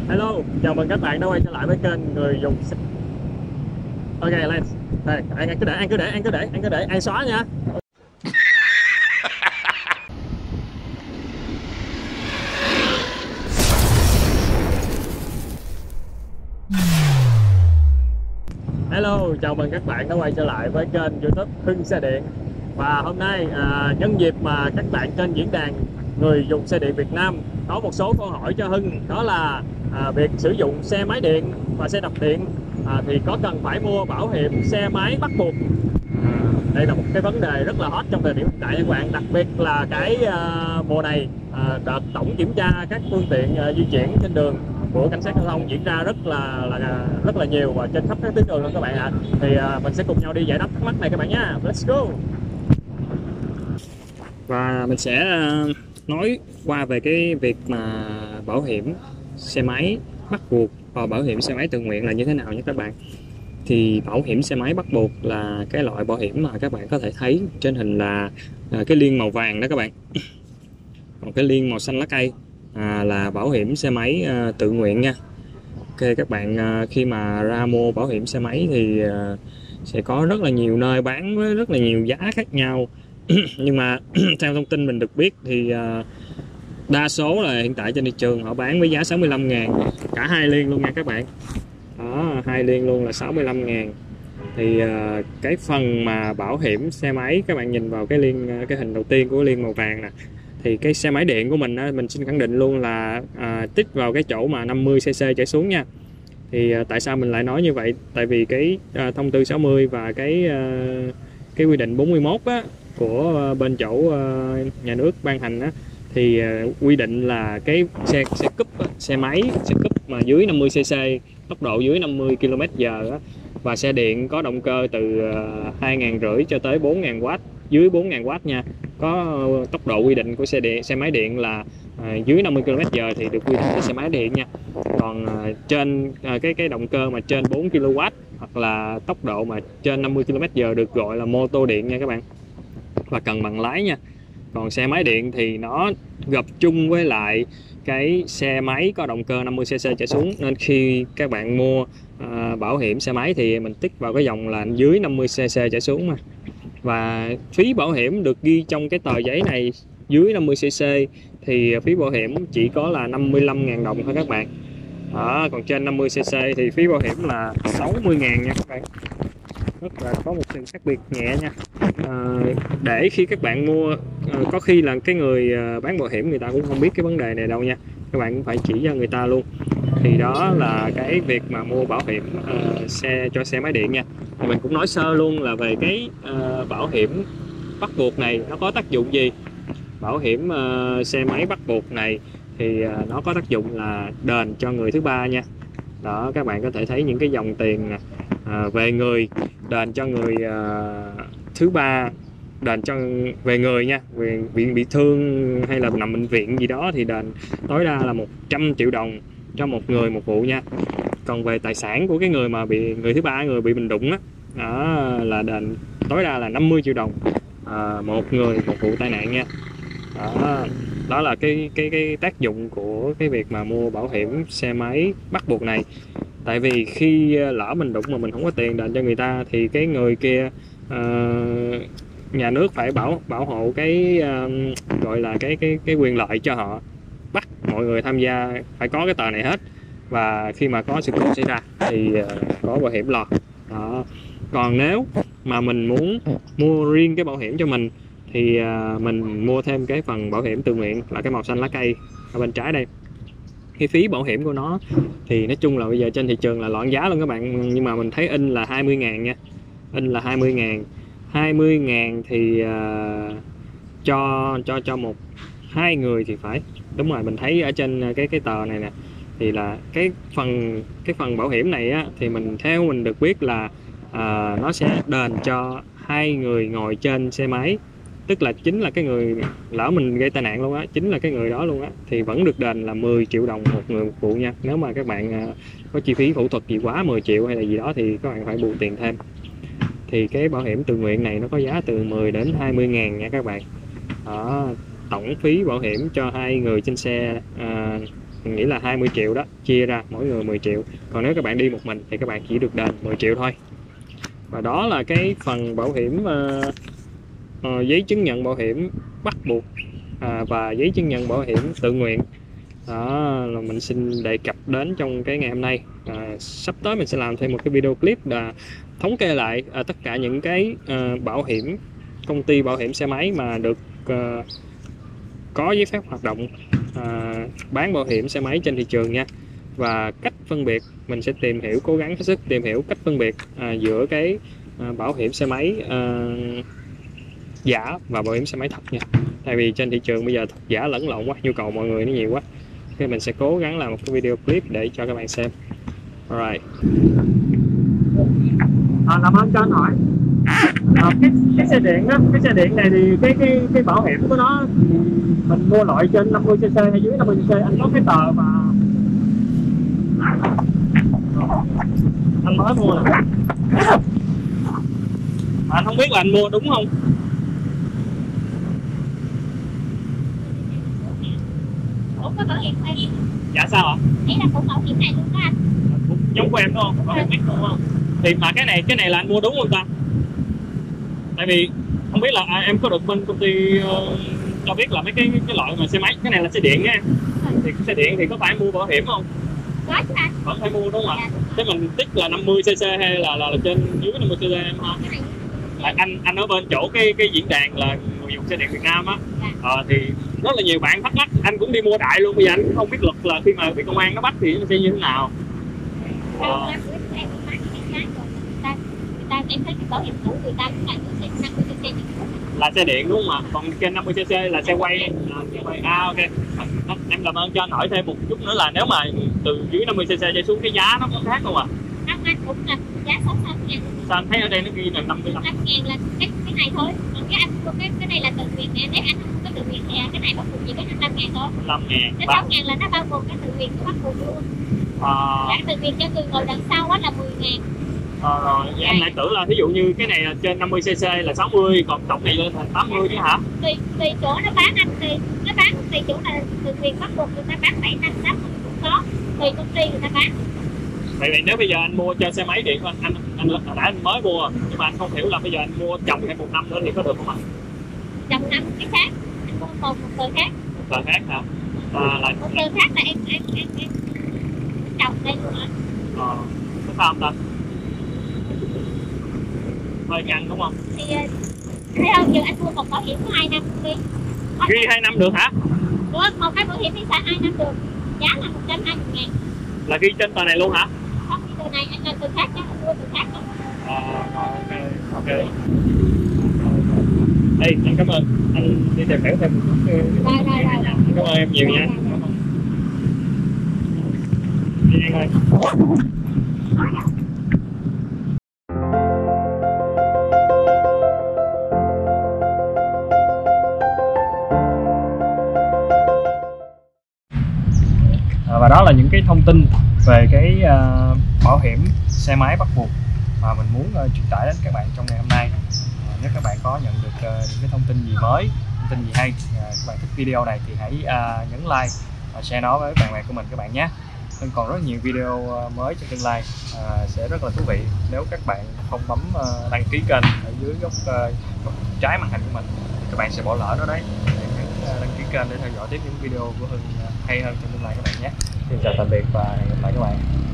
Hello, chào mừng các bạn đã quay trở lại với kênh người dùng. Ok, lên. Đây, anh xóa nha. Hello, chào mừng các bạn đã quay trở lại với kênh YouTube Hưng Xe Điện. Và hôm nay nhân dịp mà các bạn trên diễn đàn người dùng xe điện Việt Nam có một số câu hỏi cho Hưng, đó là việc sử dụng xe máy điện và xe đạp điện thì có cần phải mua bảo hiểm xe máy bắt buộc. Đây là một cái vấn đề rất là hot trong thời điểm hiện tại các bạn, đặc biệt là cái mùa này, đợt tổng kiểm tra các phương tiện di chuyển trên đường của cảnh sát giao thông diễn ra rất là nhiều và trên khắp các tuyến đường luôn các bạn ạ. Thì mình sẽ cùng nhau đi giải đáp thắc mắc này các bạn nhé. Let's go. Và mình sẽ nói qua về cái việc mà bảo hiểm xe máy bắt buộc và bảo hiểm xe máy tự nguyện là như thế nào nhé các bạn. Thì bảo hiểm xe máy bắt buộc là cái loại bảo hiểm mà các bạn có thể thấy trên hình là cái liên màu vàng đó các bạn. Còn cái liên màu xanh lá cây là bảo hiểm xe máy tự nguyện nha. Ok các bạn, khi mà ra mua bảo hiểm xe máy thì sẽ có rất là nhiều nơi bán với rất là nhiều giá khác nhau. Nhưng mà theo thông tin mình được biết thì đa số là hiện tại trên thị trường họ bán với giá 65.000 cả hai liên luôn nha các bạn. Đó, hai liên luôn là 65.000. Thì cái phần mà bảo hiểm xe máy, các bạn nhìn vào cái hình đầu tiên của liên màu vàng nè, thì cái xe máy điện của mình á, mình xin khẳng định luôn là tích vào cái chỗ mà 50cc trở xuống nha. Thì tại sao mình lại nói như vậy? Tại vì cái thông tư 60 và cái quy định 41 á, của bên chỗ nhà nước ban hành á, thì quy định là cái xe cúp xe máy xe cúp mà dưới 50cc, tốc độ dưới 50 km/h á, và xe điện có động cơ từ 2.500 cho tới 4.000W, dưới 4.000W nha, có tốc độ quy định của xe máy điện là dưới 50 km/h thì được quy định cho xe máy điện nha. Còn trên cái động cơ mà trên 4 kW hoặc là tốc độ mà trên 50 km/h được gọi là mô tô điện nha các bạn, và cần bằng lái nha. Còn xe máy điện thì nó gộp chung với lại cái xe máy có động cơ 50cc trở xuống, nên khi các bạn mua bảo hiểm xe máy thì mình tích vào cái dòng là dưới 50cc trở xuống mà. Và phí bảo hiểm được ghi trong cái tờ giấy này dưới 50cc thì phí bảo hiểm chỉ có là 55.000 đồng thôi các bạn. Đó, còn trên 50cc thì phí bảo hiểm là 60.000 nha các bạn. Rất là có một sự khác biệt nhẹ nha. Để khi các bạn mua, có khi là cái người bán bảo hiểm người ta cũng không biết cái vấn đề này đâu nha, các bạn cũng phải chỉ cho người ta luôn. Thì đó là cái việc mà mua bảo hiểm xe cho xe máy điện nha. Thì mình cũng nói sơ luôn là về cái bảo hiểm bắt buộc này nó có tác dụng gì. Bảo hiểm xe máy bắt buộc này thì nó có tác dụng là đền cho người thứ ba nha. Đó, các bạn có thể thấy những cái dòng tiền về người, đền cho người thứ ba, đền cho về người nha, về bị thương hay là nằm bệnh viện gì đó thì đền tối đa là 100 triệu đồng cho một người một vụ nha. Còn về tài sản của cái người mà bị người thứ ba, người bị mình đụng đó là đền tối đa là 50 triệu đồng một người một vụ tai nạn nha. Đó là cái tác dụng của cái việc mà mua bảo hiểm xe máy bắt buộc này. Tại vì khi lỡ mình đụng mà mình không có tiền đền cho người ta thì cái người kia, nhà nước phải bảo hộ cái gọi là cái quyền lợi cho họ, bắt mọi người tham gia phải có cái tờ này hết, và khi mà có sự cố xảy ra thì có bảo hiểm lo. Đó. Còn nếu mà mình muốn mua riêng cái bảo hiểm cho mình thì mình mua thêm cái phần bảo hiểm tự nguyện là cái màu xanh lá cây ở bên trái đây. Cái phí bảo hiểm của nó thì nói chung là bây giờ trên thị trường là loạn giá luôn các bạn, nhưng mà mình thấy in là 20.000 nha, in là 20.000. 20.000 thì cho một hai người thì phải, đúng rồi, mình thấy ở trên cái tờ này nè, thì là cái phần bảo hiểm này á, thì theo mình được biết là nó sẽ đền cho hai người ngồi trên xe máy, tức là chính là cái người lỡ mình gây tai nạn luôn á, chính là cái người đó luôn á, thì vẫn được đền là 10 triệu đồng một người một vụ nha. Nếu mà các bạn có chi phí phẫu thuật gì quá 10 triệu hay là gì đó thì các bạn phải bù tiền thêm. Thì cái bảo hiểm tự nguyện này nó có giá từ 10 đến 20.000 nha các bạn. Đó, tổng phí bảo hiểm cho hai người trên xe mình nghĩ là 20 triệu đó, chia ra mỗi người 10 triệu. Còn nếu các bạn đi một mình thì các bạn chỉ được đền 10 triệu thôi. Và đó là cái phần bảo hiểm giấy chứng nhận bảo hiểm bắt buộc và giấy chứng nhận bảo hiểm tự nguyện. Đó là mình xin đề cập đến trong cái ngày hôm nay. Sắp tới mình sẽ làm thêm một cái video clip là thống kê lại tất cả những cái bảo hiểm, công ty bảo hiểm xe máy mà được có giấy phép hoạt động bán bảo hiểm xe máy trên thị trường nha. Và cách phân biệt, mình sẽ tìm hiểu, cố gắng hết sức tìm hiểu cách phân biệt giữa cái bảo hiểm xe máy giả và bảo hiểm xe máy thật nha. Tại vì trên thị trường bây giờ thật giả lẫn lộn quá, nhu cầu mọi người nó nhiều quá. Thì mình sẽ cố gắng làm một cái video clip để cho các bạn xem. Alright. Làm ơn cho anh hỏi cái xe điện đó, cái xe điện này thì cái bảo hiểm của nó mình mua loại trên 50cc hay dưới 50cc, anh có cái tờ mà anh mới mua nè, anh không biết là anh mua đúng không? Ủa có bảo hiểm của em? Dạ sao ạ? Ý là cũng bảo hiểm này luôn đó anh. Cũng giống của em đúng không? Bảo hiểm đúng không? Thì mà cái này là anh mua đúng không ta? Tại vì không biết là em có được bên công ty cho biết là mấy cái loại mà xe máy, cái này là xe điện nha em. Thì cái xe điện thì có phải mua bảo hiểm không? Có chứ anh. Vẫn phải mua đúng không ạ? Dạ. Thế mình tích là 50cc hay là trên dưới 50cc em ha? Anh ở bên chỗ cái diễn đàn là người dùng xe điện Việt Nam á. Thì rất là nhiều bạn thắc mắc, anh cũng đi mua đại luôn, bây giờ anh cũng không biết luật là khi mà bị công an nó bắt thì nó sẽ như thế nào. Em thấy cái bảo hiểm cũ người ta cũng lại xe 50cc là xe điện đúng không ạ? Còn trên 50cc là xe quay. Ok. Em làm ơn cho anh hỏi thêm một chút nữa là nếu mà từ dưới 50cc trở xuống cái giá nó có khác không ạ? Không, anh cũng là giá 65.000. Sao anh thấy ở đây nó ghi là 55? 5.000 là cái này thôi. Còn cái anh cái này là tự nguyện nè, nếu anh không có tự nguyện thì cái này bắt buộc chỉ có 55.000 thôi. 55.000. Cái 6.000 là nó bao gồm cái tự nguyện của bắt buộc luôn. Dạ, tự nguyện cho người ngồi đằng sau á là 10.000. Rồi, vậy em lại tưởng là ví dụ như cái này là trên 50cc là 60, còn tổng này lên thành 80 chứ hả? Tùy chỗ nó bán anh, nó bán tùy chỗ là tự nguyện bắt buộc người ta bán 7, 5, 6 cũng có, tùy công ty người ta bán. Vậy nếu bây giờ anh mua cho xe máy điện anh đã anh mới mua nhưng mà anh không hiểu là bây giờ anh mua chồng thêm 1 năm nữa thì có được không ạ? Chồng năm cái khác, anh mua một tờ khác. Một tờ khác hả? Một tờ khác là em chồng đây luôn hả? Có sao không ta? Hơi căng đúng không? Thì thấy không, giờ anh mua một bảo hiểm có 2 năm đi. Ghi 2 năm được hả? Được, một cái bảo hiểm thì xài 2 năm được. Giá là 120.000. Là ghi trên tờ này luôn hả? Không, cái tờ này anh lên tờ khác, anh mua tờ khác đó. Ok. Đây, anh cảm ơn. Anh đi tìm hiểu thêm một chút. Rồi. Cảm ơn em nhiều nha. Đi anh ơi. Và đó là những cái thông tin về cái bảo hiểm xe máy bắt buộc mà mình muốn truyền tải đến các bạn trong ngày hôm nay. Nếu các bạn có nhận được những cái thông tin gì mới, thông tin gì hay, các bạn thích video này thì hãy nhấn like và share nó với bạn bè của mình các bạn nhé. Nên còn rất nhiều video mới trong tương lai sẽ rất là thú vị. Nếu các bạn không bấm đăng ký kênh ở dưới góc trái màn hình của mình, các bạn sẽ bỏ lỡ nó đấy. Đăng ký kênh để theo dõi tiếp những video của Hưng hay hơn trong tương lai các bạn nhé. Xin chào tạm biệt và hẹn gặp lại các bạn.